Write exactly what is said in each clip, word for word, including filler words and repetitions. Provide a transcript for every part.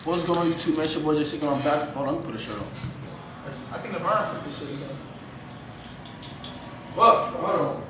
What's going on YouTube, man? It's your boy J C going back. Hold on, let me put a shirt on. I think LeBron said this shit or something. What? Hold on.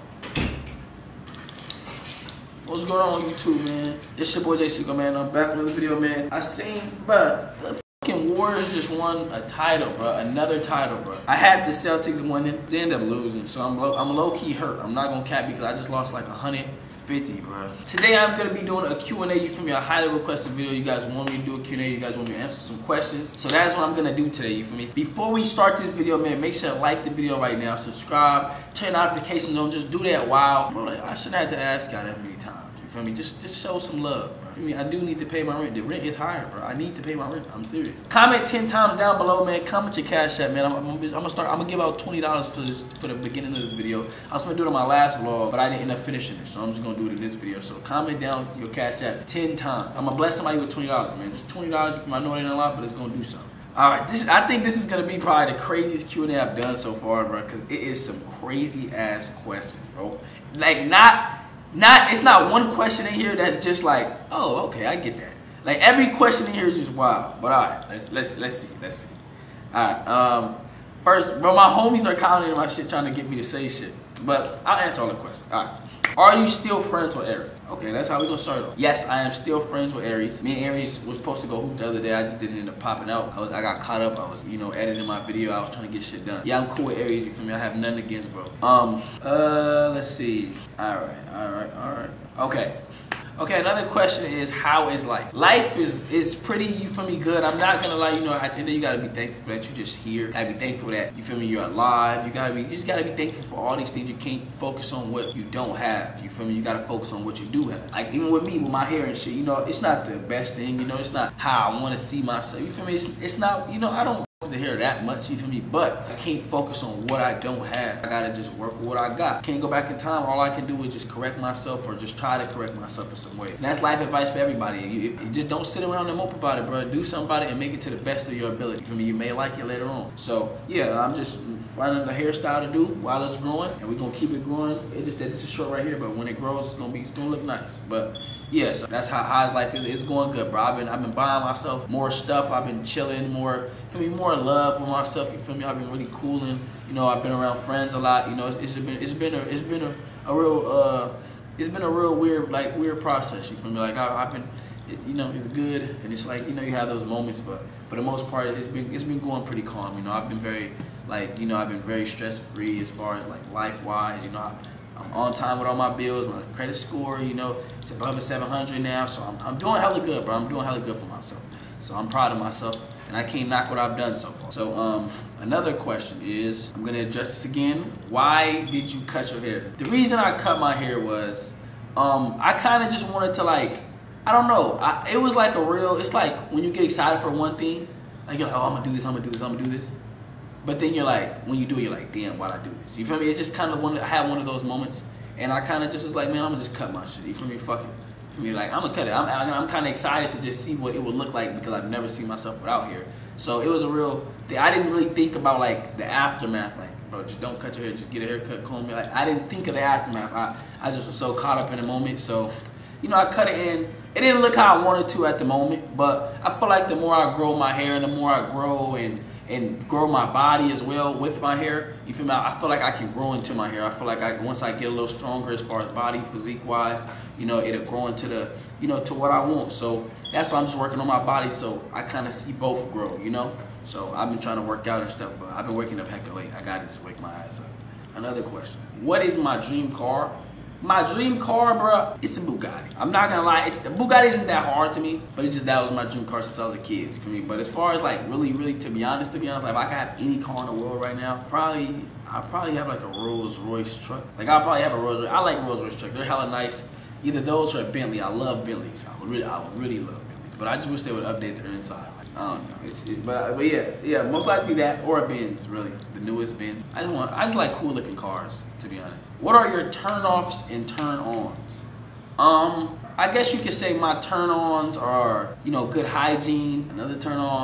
What's going on YouTube, man? It's your boy J C, man. I'm back with another video, man. I seen, bruh, the fucking Warriors just won a title, bruh. Another title, bruh. I had the Celtics winning. They ended up losing, so I'm low, I'm low-key hurt. I'm not gonna cap because I just lost like one hundred fifty, bro. Today I'm gonna be doing a Q and A. You feel me? A highly requested video. You guys want me to do a Q and A. You guys want me to answer some questions. So that's what I'm gonna do today. You feel me? Before we start this video, man, make sure to like the video right now. Subscribe. Turn notifications on. Just do that while. Bro, like, I shouldn't have to ask y'all that many times. You feel me? Just, just show some love, bro. I mean, I do need to pay my rent. The rent is higher, bro. I need to pay my rent. I'm serious. Comment ten times down below, man. Comment your cash app, man. I'm, I'm, I'm gonna start. I'm gonna give out twenty dollars for this for the beginning of this video. I was gonna do it on my last vlog, but I didn't end up finishing it, so I'm just gonna do it in this video. So comment down your cash app ten times. I'm gonna bless somebody with twenty dollars, man. Just twenty dollars. I know it ain't a lot, but it's gonna do something. All right, this I think this is gonna be probably the craziest Q and A I've done so far, bro, because it is some crazy ass questions, bro. Like not. Not, it's not one question in here that's just like, oh, okay, I get that. Like every question in here is just wild. But all right, let's let's let's see, let's see. All right, um, first, bro, my homies are commenting my shit, trying to get me to say shit. But I'll answer all the questions. All right, are you still friends with Aries? Okay, that's how we gonna start off. Yes, I am still friends with Aries. Me and Aries was supposed to go hoop the other day. I just didn't end up popping out. I was, I got caught up. I was, you know, editing my video. I was trying to get shit done. Yeah, I'm cool with Aries. You feel me? I have nothing against, bro. Um, uh, let's see. All right, all right, all right. Okay. Okay, another question is, how is life? Life is is pretty, you feel me, good. I'm not gonna lie, you know, at the end of the day, you gotta be thankful that you're just here. You gotta be thankful that, you feel me, you're alive. You gotta be, you just gotta be thankful for all these things. You can't focus on what you don't have. You feel me? You gotta focus on what you do have. Like, even with me, with my hair and shit, you know, it's not the best thing, you know, it's not how I wanna see myself. You feel me? It's, it's not, you know, I don't the hair that much, you feel me? But I can't focus on what I don't have. I gotta just work with what I got. Can't go back in time. All I can do is just correct myself or just try to correct myself in some way. And that's life advice for everybody. You, you just don't sit around and mope about it, bro. Do something about it and make it to the best of your ability. You feel me? You may like it later on. So yeah, I'm just finding a hairstyle to do while it's growing, and we're gonna keep it growing. It just that this is short right here, but when it grows, it's gonna be it's gonna look nice. But yeah, so that's how how's life is. It's going good, bro. I've been I've been buying myself more stuff. I've been chilling more. Feel me? More love for myself. You feel me? I've been really cooling. You know, I've been around friends a lot. You know, it's, it's been it's been a it's been a, a real uh it's been a real weird like weird process. You feel me? Like I, I've been, it, you know, it's good, and it's like, you know, you have those moments, but for the most part, it's been it's been going pretty calm. You know, I've been very like you know I've been very stress free as far as like life wise. You know, I, I'm on time with all my bills. My credit score, you know, it's above a seven hundred now, so I'm I'm doing hella good, bro. I'm doing hella good for myself. So I'm proud of myself. And I can't knock what I've done so far. So um, another question is, I'm gonna address this again. Why did you cut your hair? The reason I cut my hair was, um, I kind of just wanted to like, I don't know. I, it was like a real, it's like when you get excited for one thing, like you're like, oh, I'm gonna do this, I'm gonna do this, I'm gonna do this. But then you're like, when you do it, you're like, damn, why'd I do this? You feel me? It's just kind of one, I had one of those moments. And I kind of just was like, man, I'm gonna just cut my shit. You feel me? Fuck it. For me, like, I'm gonna cut it. I'm, I'm kind of excited to just see what it would look like because I've never seen myself without hair. So it was a real thing. I didn't really think about like the aftermath. Like, bro, just don't cut your hair. Just get a haircut, comb it. Like, I didn't think of the aftermath. I, I just was so caught up in the moment. So, you know, I cut it in. It didn't look how I wanted to at the moment, but I feel like the more I grow my hair and the more I grow and and grow my body as well with my hair, you feel me? I feel like I can grow into my hair. I feel like I, once I get a little stronger as far as body, physique-wise, you know, it'll grow into the, you know, to what I want. So that's why I'm just working on my body, so I kind of see both grow, you know? So I've been trying to work out and stuff, but I've been waking up hecka late. I gotta just wake my ass up. Another question. What is my dream car? My dream car, bro, it's a Bugatti. I'm not gonna lie, it's, the Bugatti isn't that hard to me, but it's just that was my dream car since I was a kid, you feel me? But as far as like really, really, to be honest, to be honest, like if I could have any car in the world right now, probably, I'll probably have like a Rolls Royce truck. Like I'll probably have a Rolls Royce. I like Rolls Royce trucks. They're hella nice. Either those or a Bentley. I love Bentleys. I would really, I would really love Bentleys. But I just wish they would update their inside. I don't know. It's, it, but but yeah, yeah, most likely that or a Benz, really, the newest Benz. I just want, I just like cool looking cars, to be honest. What are your turn-offs and turn-ons? Um, I guess you could say my turn-ons are, you know, good hygiene. Another turn-on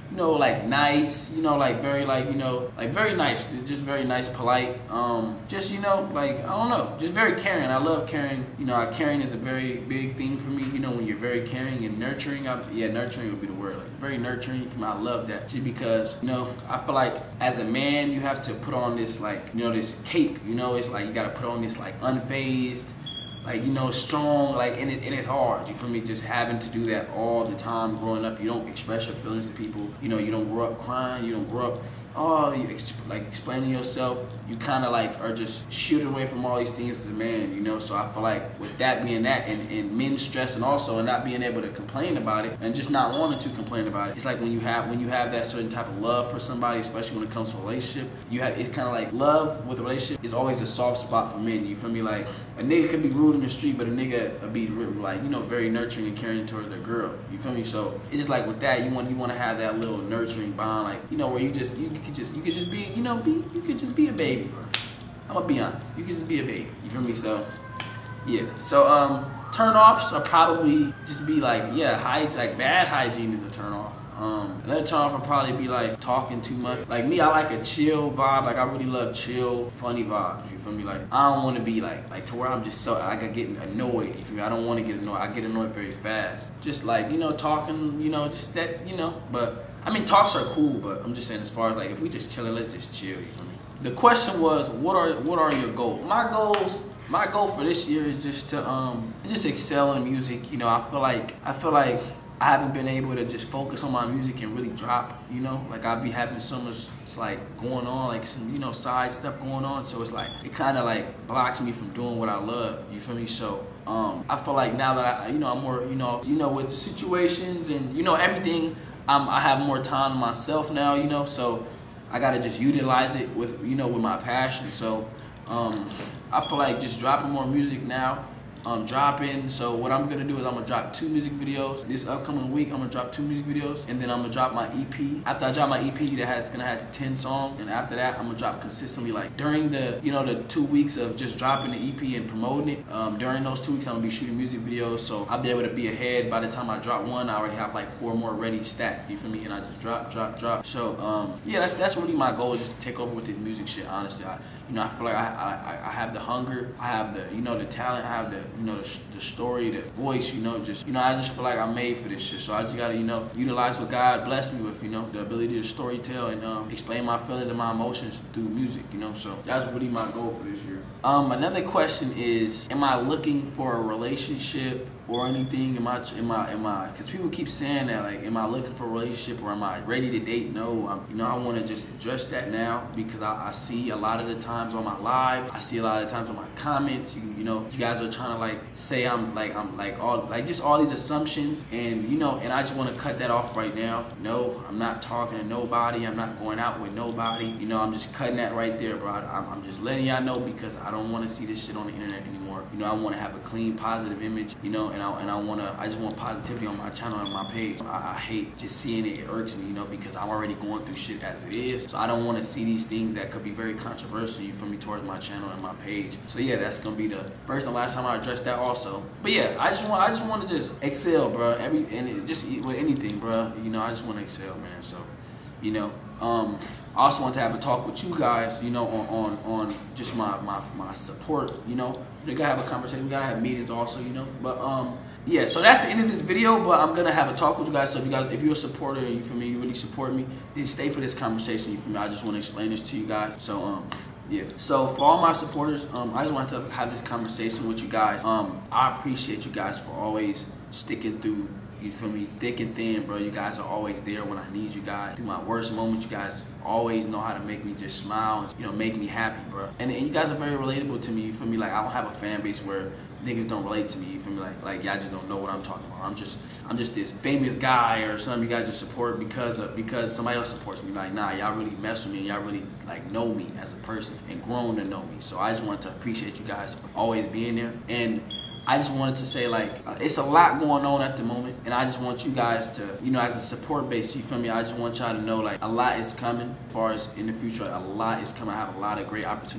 you know, like nice, you know, like very like, you know, like very nice, just very nice, polite, um, just, you know, like, I don't know, just very caring. I love caring, you know, caring is a very big thing for me, you know, when you're very caring and nurturing, I, yeah, nurturing would be the word, like very nurturing for me. I love that, just because, you know, I feel like as a man, you have to put on this, like, you know, this cape, you know, it's like, you gotta put on this, like, unfazed, like, you know, strong, like, and, it, and it's hard, you feel me, just having to do that all the time growing up. You don't express your feelings to people, you know, you don't grow up crying, you don't grow up, oh, you ex like, explaining yourself. You kind of, like, are just shielded away from all these things as a man, you know, so I feel like with that being that, and, and men stressing also, and not being able to complain about it, and just not wanting to complain about it, it's like when you have, when you have that certain type of love for somebody, especially when it comes to a relationship, you have, it's kind of like love with a relationship is always a soft spot for men, you feel me, like, a nigga could be rude in the street, but a nigga would be, like, you know, very nurturing and caring towards their girl, you feel me, so it's just like with that, you want, you want to have that little nurturing bond, like, you know, where you just, you, you could just, you could just be, you know, be, you could just be a baby, bro. I'm gonna be honest. You could just be a baby. You feel me? So, yeah. So, um, turn-offs are probably just be like, yeah, hy like bad hygiene is a turn-off. Um, another turn-off would probably be like talking too much. Like me, I like a chill vibe. Like I really love chill, funny vibes. You feel me? Like I don't want to be like, like to where I'm just so I get getting annoyed. You feel me? I don't want to get annoyed. I get annoyed very fast. Just like, you know, talking. You know, just that. You know, but. I mean, talks are cool, but I'm just saying as far as like, if we just chilling, let's just chill, you feel me? The question was, what are what are your goals? My goals, my goal for this year is just to um just excel in music. You know, I feel like I feel like I haven't been able to just focus on my music and really drop, you know? Like I be having so much it's like going on, like some, you know, side stuff going on. So it's like it kinda like blocks me from doing what I love, you feel me? So um I feel like now that I you know I'm more, you know, you know, with the situations and you know everything. I'm, I have more time to myself now, you know, so I gotta just utilize it with, you know, with my passion. So um, I feel like just dropping more music now, um, dropping. So what I'm gonna do is I'm gonna drop two music videos this upcoming week. I'm gonna drop two music videos, and then I'm gonna drop my E P. After I drop my E P, that has gonna have ten songs, and after that, I'm gonna drop consistently. Like during the, you know, the two weeks of just dropping the E P and promoting it. Um, during those two weeks, I'm gonna be shooting music videos, so I'll be able to be ahead. By the time I drop one, I already have like four more ready stacked. You feel me? And I just drop, drop, drop. So um, yeah, that's that's really my goal, is just to take over with this music shit. Honestly, I, you know, I feel like I, I I have the hunger, I have the, you know, the talent, I have the, you know, the, the story, the voice, you know, just, you know, I just feel like I'm made for this shit. So I just gotta, you know, utilize what God blessed me with, you know, the ability to storytell and um, explain my feelings and my emotions through music, you know. So that's really my goal for this year. Um, another question is, am I looking for a relationship or anything? Am I, am I, am I, because people keep saying that, like, am I looking for a relationship or am I ready to date? No, I'm, you know, I want to just address that now, because I, I see a lot of the times on my live, I see a lot of the times on my comments, you, you know, you guys are trying to like say I'm like, I'm like all, like just all these assumptions, and you know, and I just want to cut that off right now. No, I'm not talking to nobody. I'm not going out with nobody. You know, I'm just cutting that right there, bro. I'm, I'm just letting y'all know, because I don't want to see this shit on the internet anymore. You know, I want to have a clean, positive image, you know, and I, and I want to, I just want positivity on my channel and my page. I, I hate just seeing it. It irks me, you know, because I'm already going through shit as it is. So I don't want to see these things that could be very controversial, you feel me, towards my channel and my page. So yeah, that's gonna be the first and last time I address that also. But yeah, I just want, I just want to just excel, bro. Every and it, just with anything, bro. You know, I just want to excel, man. So, you know, um, I also want to have a talk with you guys, you know, on on, on just my, my my support. You know, we gotta have a conversation. We gotta have meetings also, you know. But um. Yeah, so that's the end of this video, but I'm gonna have a talk with you guys. So if you guys, if you're a supporter and you feel me, you really support me, then stay for this conversation. You feel me? I just want to explain this to you guys. So um, yeah. So for all my supporters, um, I just wanted to have this conversation with you guys. Um, I appreciate you guys for always sticking through. You feel me? Thick and thin, bro. You guys are always there when I need you guys. Through my worst moments, you guys always know how to make me just smile and, you know, make me happy, bro. And, and you guys are very relatable to me. You feel me? Like I don't have a fan base where niggas don't relate to me. You feel me? Like like y'all just don't know what I'm talking about. I'm just I'm just this famous guy or something you guys just support because of because somebody else supports me. Like nah, y'all really mess with me. And y'all really like know me as a person and grown to know me. So I just want to appreciate you guys for always being there. And I just wanted to say, like, it's a lot going on at the moment, and I just want you guys to, you know, as a support base, you feel me? I just want y'all to know, like, a lot is coming as far as in the future. A lot is coming. I have a lot of great opportunities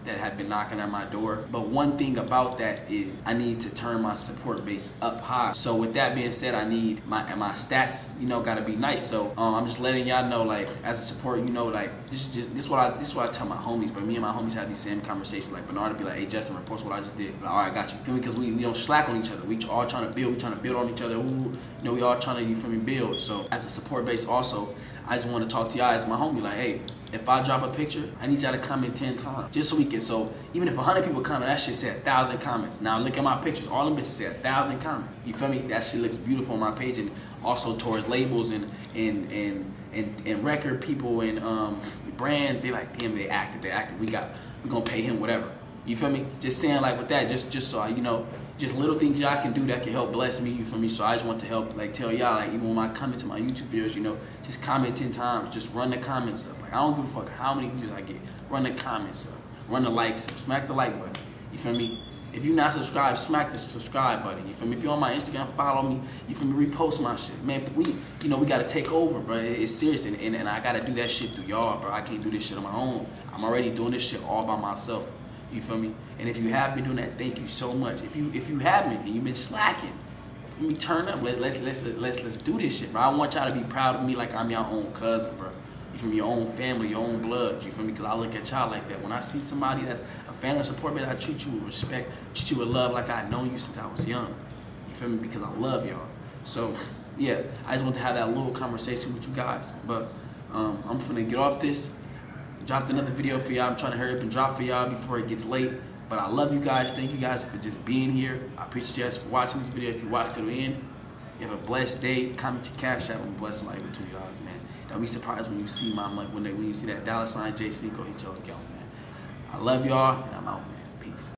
that have been knocking at my door. But one thing about that is I need to turn my support base up high. So with that being said, I need my my stats, you know, gotta be nice. So um, I'm just letting y'all know, like, as a support, you know, like this is just this is what I this is what I tell my homies. But me and my homies have these same conversations. Like Bernard would be like, "Hey Justin, repost what I just did." But all right, I got you. Feel me? Because we, we don't slack on each other. We all trying to build. We trying to build on each other. Ooh, you know, we all trying to, you feel me, build. So as a support base, also, I just want to talk to y'all as my homie. Like, hey, if I drop a picture, I need y'all to comment ten times, just so we can. So even if a hundred people comment, that shit say a thousand comments. Now look at my pictures. All them bitches say a thousand comments. You feel me? That shit looks beautiful on my page, and also towards labels and and and and, and record people and um, brands. They like, damn, they active, they active. We got, we gonna pay him whatever. You feel me? Just saying, like, with that, just just so I, you know, just little things y'all can do that can help bless me. You feel me? So I just want to help, like, tell y'all, like, even when I comment to my YouTube videos, you know, just comment ten times. Just run the comments up. Like, I don't give a fuck how many views I get. Run the comments up. Run the likes up. Smack the like button. You feel me? If you're not subscribed, smack the subscribe button. You feel me? If you're on my Instagram, follow me. You feel me? Repost my shit. Man, we, you know, we got to take over, bro. It's serious, and, and, and I got to do that shit through y'all, bro. I can't do this shit on my own. I'm already doing this shit all by myself. You feel me? And if you have been doing that, thank you so much. If you if you haven't and you've been slacking, for me, turn up. Let, let's let's let's let's do this shit, bro. I want y'all to be proud of me like I'm your own cousin, bro. You feel me? Your own family, your own blood. You feel me? Because I look at y'all like that. When I see somebody that's a family support, man, I treat you with respect, treat you with love, like I've known you since I was young. You feel me? Because I love y'all. So yeah, I just want to have that little conversation with you guys. But um, I'm finna get off this. Dropped another video for y'all. I'm trying to hurry up and drop for y'all before it gets late. But I love you guys. Thank you guys for just being here. I appreciate you guys for watching this video. If you watched to the end, you have a blessed day. Comment your cash out and bless somebody with two dollars, man. Don't be surprised when you see my money, when, they, when you see that dollar sign J C, go hit your account, man. I love y'all, and I'm out, man. Peace.